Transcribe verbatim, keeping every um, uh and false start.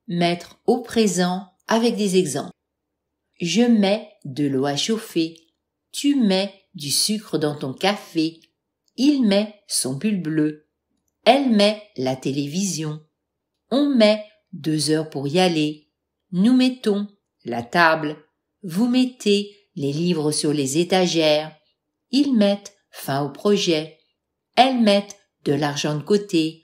Mettre au présent avec des exemples. Je mets de l'eau à chauffer. Tu mets du sucre dans ton café. Il met son pull bleu. Elle met la télévision. On met deux heures pour y aller. Nous mettons la table. Vous mettez les livres sur les étagères. Ils mettent fin au projet. Elles mettent de l'argent de côté.